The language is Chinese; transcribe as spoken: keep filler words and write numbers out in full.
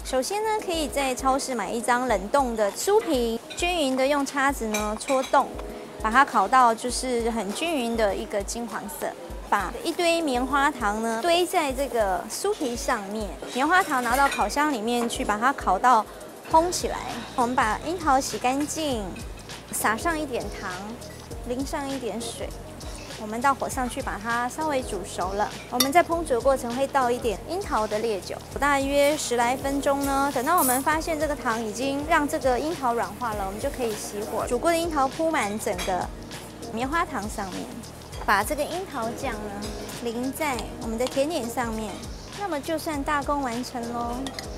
首先呢，可以在超市买一张冷冻的酥皮，均匀的用叉子呢戳洞，把它烤到就是很均匀的一个金黄色。把一堆棉花糖呢堆在这个酥皮上面，棉花糖拿到烤箱里面去，把它烤到蓬起来。我们把樱桃洗干净，撒上一点糖，淋上一点水。 我们到火上去把它稍微煮熟了。我们在烹煮的过程会倒一点樱桃的烈酒，大约十来分钟呢。等到我们发现这个糖已经让这个樱桃软化了，我们就可以熄火。煮过的樱桃铺满整个棉花糖上面，把这个樱桃酱呢淋在我们的甜点上面，那么就算大功完成喽。